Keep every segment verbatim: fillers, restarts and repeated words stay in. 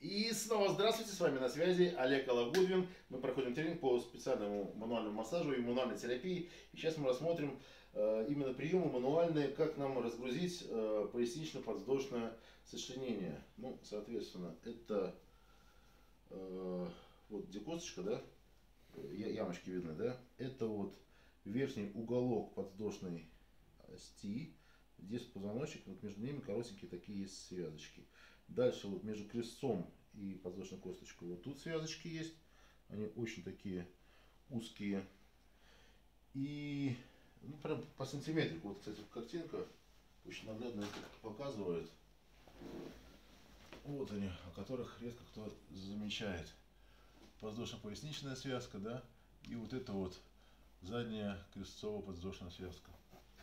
И снова здравствуйте, с вами на связи Олег Алагудвин. Мы проходим тренинг по специальному мануальному массажу и мануальной терапии. И сейчас мы рассмотрим э, именно приемы мануальные, как нам разгрузить э, пояснично-подвздошное сочленение. Ну, соответственно, это э, вот где косточка, да, ямочки видны, да, это вот верхний уголок подвздошной ости. Здесь позвоночник, вот между ними коротенькие такие есть связочки. Дальше вот между крестцом и подвздошной косточкой вот тут связочки есть. Они очень такие узкие. И ну, прям по сантиметрику. Вот, кстати, картинка очень наглядно это показывает. Вот они, о которых редко кто замечает. Подвздошно-поясничная связка, да, и вот это вот задняя крестцово-подвздошная связка.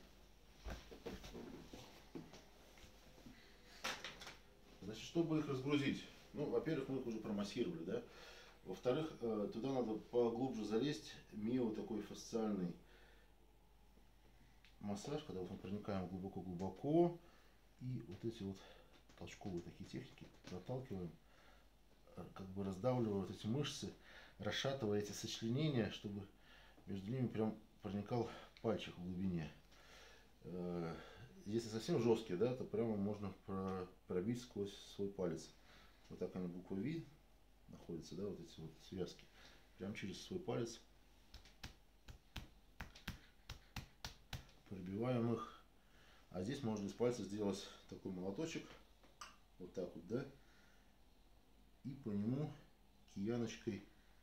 Значит, чтобы их разгрузить, ну, во-первых, мы их уже промассировали, да. Во-вторых, туда надо поглубже залезть, мио такой фасциальный массаж, когда вот мы проникаем глубоко-глубоко, и вот эти вот толчковые такие техники проталкиваем, как бы раздавливая вот эти мышцы, расшатывая эти сочленения, чтобы между ними прям проникал пальчик в глубине. Если совсем жесткие, да, то прямо можно пробить сквозь свой палец. Вот так они буквой Ви находятся, да, вот эти вот связки. Прям через свой палец пробиваем их. А здесь можно из пальца сделать такой молоточек. Вот так вот, да. И по нему кияночкой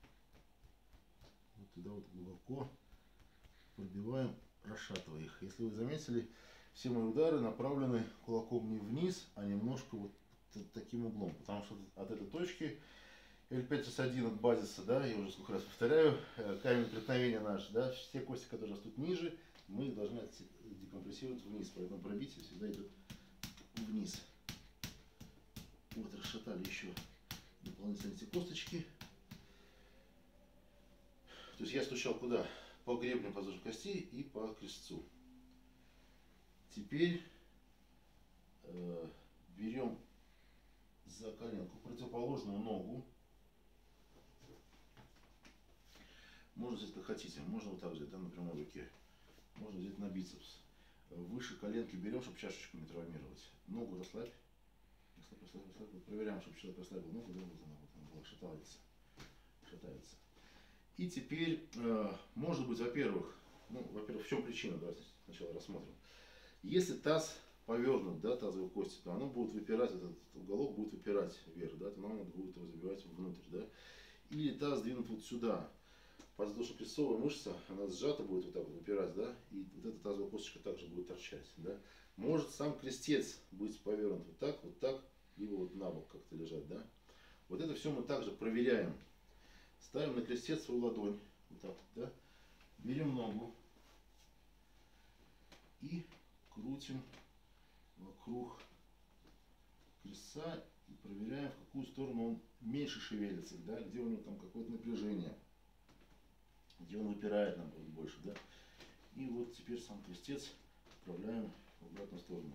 вот туда вот глубоко пробиваем, расшатывая их. Если вы заметили, все мои удары направлены кулаком не вниз, а немножко вот таким углом. Потому что от этой точки Эль пять эс один от базиса, да, я уже сколько раз повторяю, камень преткновения наш, да, все кости, которые растут ниже, мы их должны декомпрессировать вниз. Поэтому пробитие всегда идет вниз. Вот расшатали еще дополнительно эти косточки. То есть я стучал куда? По гребню подвздошной кости и по крестцу. Теперь э, берем за коленку противоположную ногу. Можно взять как хотите. Можно вот так взять, да, на прямой руке. Можно взять на бицепс. Выше коленки берем, чтобы чашечку не травмировать. Ногу расслабь. Расслабь, расслабь, расслабь. Вот проверяем, чтобы человек расслабил ногу. Да, вот она, вот она была, шатается. Шатается. И теперь, э, может быть, во-первых, ну, во-первых, в чем причина, давайте сначала рассмотрим. Если таз повернут, да, тазовые кости, то оно будет выпирать, этот уголок будет выпирать вверх, да, то нам надо будет его забивать внутрь, да. Или таз двинут вот сюда, подвздошно-крестцовая мышца, она сжата будет вот так вот выпирать, да, и вот эта тазовая косточка также будет торчать, да. Может сам крестец быть повернут вот так, вот так, либо вот на бок как-то лежать, да. Вот это все мы также проверяем. Ставим на крестец свою ладонь, вот так, да, берем ногу и крутим вокруг крестца и проверяем, в какую сторону он меньше шевелится, да, где у него там какое-то напряжение, где он выпирает, наоборот, больше, да. И вот теперь сам крестец отправляем в обратную сторону,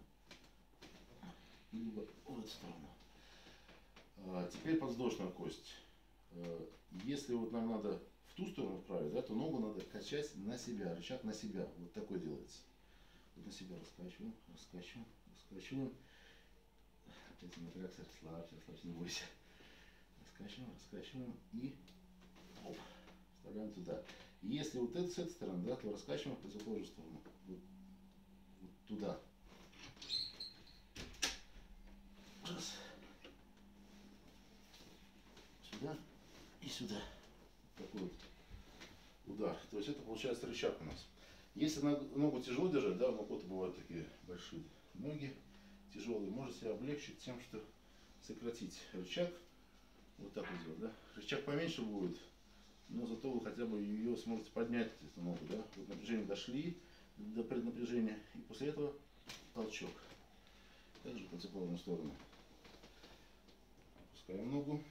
либо в эту сторону. А теперь подвздошная кость. Если вот нам надо в ту сторону отправить, да, то ногу надо качать на себя, рычаг на себя. Вот такой делается. Вот на себя раскачиваем, раскачиваем, раскачиваем. Опять напрягся, расслабься, расслабься, не бойся. Раскачиваем, раскачиваем и оп, вставляем туда. И если вот это с этой стороны, да, то раскачиваем в противоположную сторону. Вот, вот туда. Раз. Сюда и сюда. Такой вот удар. То есть это получается рычаг у нас. Если ногу тяжело держать, да, у кого-то бывают такие большие ноги тяжелые, можно себя облегчить тем, что сократить рычаг. Вот так вот сделать, да. Рычаг поменьше будет, но зато вы хотя бы ее сможете поднять, эту ногу, да. Вот напряжение дошли до преднапряжения, и после этого толчок. Также в противоположную сторону. Опускаем ногу.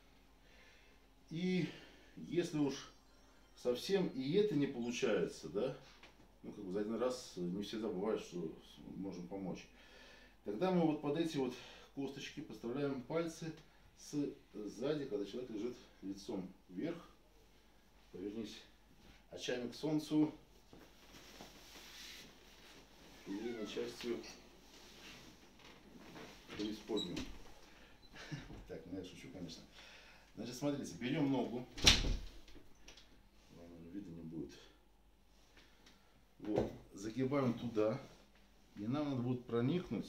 И если уж совсем и это не получается, да, ну как бы за один раз не всегда бывает, что можем помочь. Тогда мы вот под эти вот косточки подставляем пальцы С, сзади, когда человек лежит лицом вверх, повернись очами к солнцу, передней частью преисподнюю. Так, ну я шучу, конечно. Значит, смотрите, берем ногу. Вам уже видно не будет. Вот, загибаем туда. И нам надо будет проникнуть.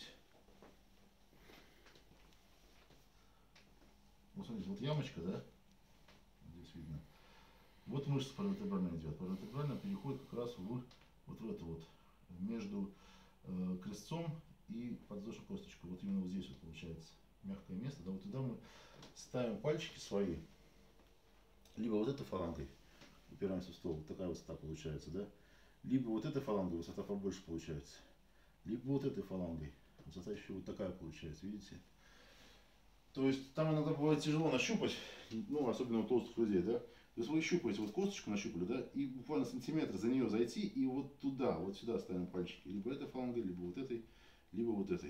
Вот смотрите, вот ямочка, да? Здесь видно. Вот мышца паравертебральная идет. Паравертебральная переходит как раз в вот в это вот. Между э, крестцом и подвздошной косточкой. Вот именно вот здесь вот получается мягкое место. Да, вот туда мы ставим пальчики свои. Либо вот этой фалангой упираемся в стол. Вот такая высота получается, да? Либо вот этой фалангой высота побольше получается. Либо вот этой фалангой высота еще вот такая получается, видите? То есть там иногда бывает тяжело нащупать, ну особенно у толстых людей, да? То есть вы щупаете, вот косточку нащупали, да, и буквально сантиметр за нее зайти и вот туда, вот сюда ставим пальчики. Либо этой фалангой, либо вот этой, либо вот этой.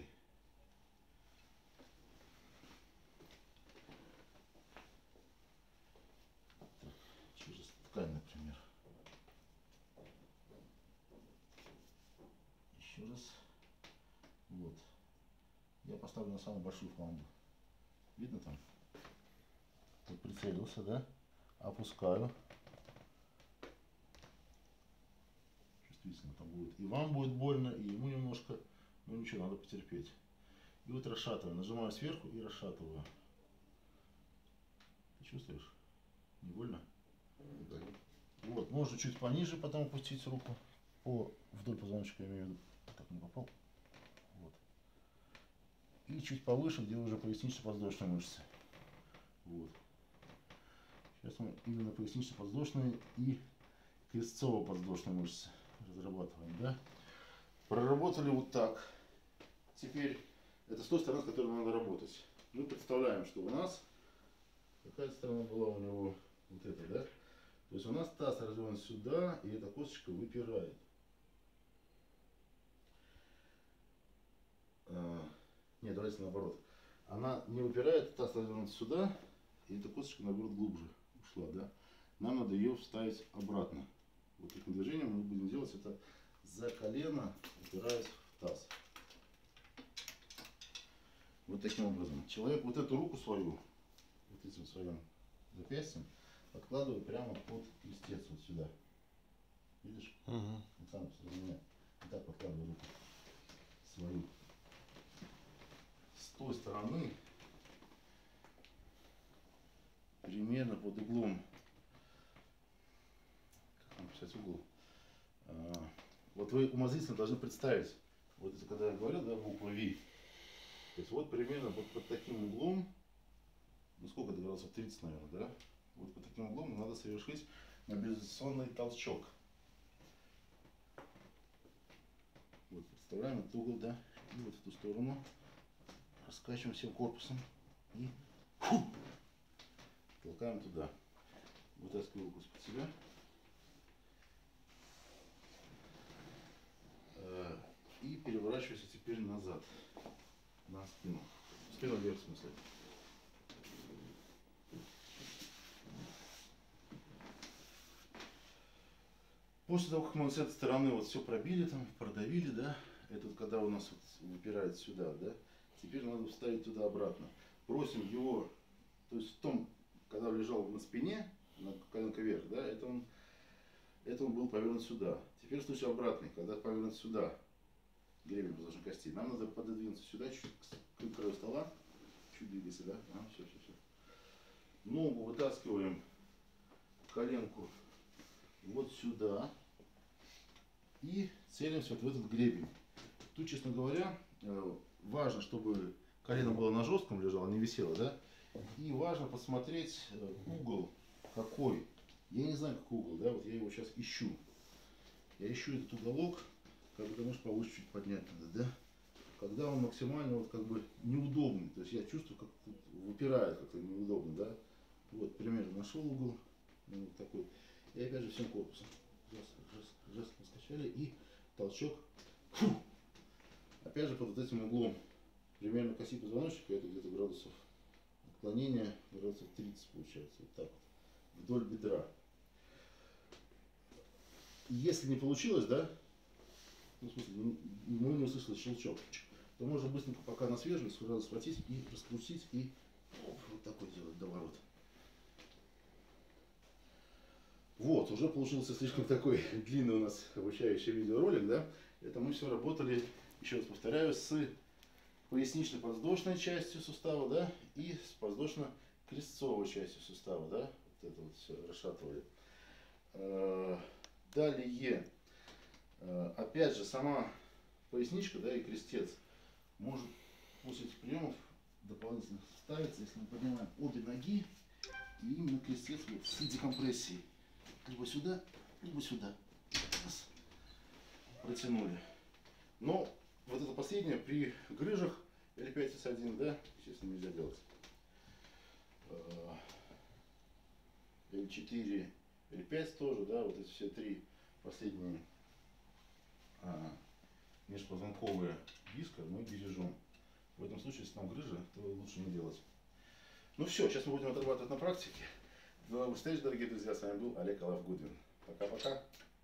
Так, через ткань, например. Еще раз. Вот. Я поставлю на самую большую фалангу. Видно там? Вот прицелился, да? Опускаю. Чувствительно там будет. И вам будет больно, и ему немножко. Ну ничего, надо потерпеть. И вот расшатываю. Нажимаю сверху и расшатываю. Ты чувствуешь? Не больно? Да. Вот, можно чуть пониже потом опустить руку. По, вдоль позвоночника, я имею в виду. Так, не попал. Вот. И чуть повыше, где уже пояснично-подвздошные мышцы. Вот. Сейчас мы именно пояснично-подвздошные и крестцово-подвздошные мышцы разрабатываем, да? Проработали вот так. Теперь это с той стороны, с которой надо работать. Мы представляем, что у нас какая сторона была у него вот эта, да? То есть у нас таз развернут сюда, и эта косточка выпирает. А, нет, давайте наоборот. Она не выпирает, таз развернут сюда, и эта косточка, наоборот, глубже ушла, да? Нам надо ее вставить обратно. Вот таким движением мы будем делать это за колено, упираясь в таз. Вот таким образом. Человек вот эту руку свою, вот этим своим запястьем, подкладывает прямо под крестец вот сюда. Видишь? Угу. Александр, посмотри меня. Вот так подкладываю руку свою. С той стороны, примерно под углом, как нам писать угол? А, вот вы умозрительно должны представить, вот это когда я говорил, да, буква V. То есть вот примерно вот под таким углом, ну сколько это градусов, тридцать, наверное, да? Вот под таким углом надо совершить мобилизационный толчок. Вот представляем этот угол, да, и вот в эту сторону раскачиваем всем корпусом и фу, толкаем туда. Вытаскиваю руку из-под себя. И переворачиваюсь теперь назад, на спину. Спину вверх, в смысле. После того, как мы с этой стороны вот все пробили, там, продавили, да, это вот когда у нас вот выпирает сюда, да, теперь надо вставить туда обратно. Просим его, то есть в том, когда он лежал на спине, на коленка вверх, да, это он, это он был повернут сюда. Теперь случай обратный, когда повернут сюда гребень подвздошной кости, нам надо пододвинуться сюда, чуть к краю стола, чуть двигайся, да, а, все, все, все. Ногу вытаскиваем, коленку вот сюда и целимся вот в этот гребень. Тут, честно говоря, важно, чтобы колено было на жестком лежало, не висело, да? И важно посмотреть угол какой. Я не знаю, какой угол, да, вот я его сейчас ищу. Я ищу этот уголок, как бы, конечно, повыше чуть поднять надо, да? Когда он максимально вот как бы неудобный, то есть я чувствую, как выпирает как-то неудобно, да? Вот, примерно нашел угол, ну, вот такой. И опять же всем корпусом. Жестко, жестко, жестко скачали и толчок. Фу. Опять же под вот этим углом. Примерно к оси позвоночника, это где-то градусов наклонение градусов тридцать получается. Вот так вот. Вдоль бедра. Если не получилось, да, ну, в смысле, мы не услышали щелчок, то можно быстренько, пока на свежем, сразу схватить и раскрутить, и оп, вот такой делать доворот. Вот, уже получился слишком такой длинный у нас обучающий видеоролик, да. Это мы все работали, еще раз повторяю, с пояснично-подвздошной частью сустава, да, и с подвздошно-крестцовой частью сустава, да. Вот это вот все расшатывали. Далее, опять же, сама поясничка, да, и крестец может после этих приемов дополнительно ставиться, если мы поднимаем обе ноги, и именно крестец вот в виде компрессии. Либо сюда, либо сюда. Раз. Протянули. Но вот это последнее при грыжах Л пять С один, да, естественно, нельзя делать. Л четыре, Л пять тоже, да, вот эти все три последние а, межпозвонковые диска мы бережем. В этом случае, если там грыжа, то лучше не делать. Ну все, сейчас мы будем отрабатывать на практике. До новых встреч, дорогие друзья. С вами был Олег Алаф Гудвин. Пока-пока.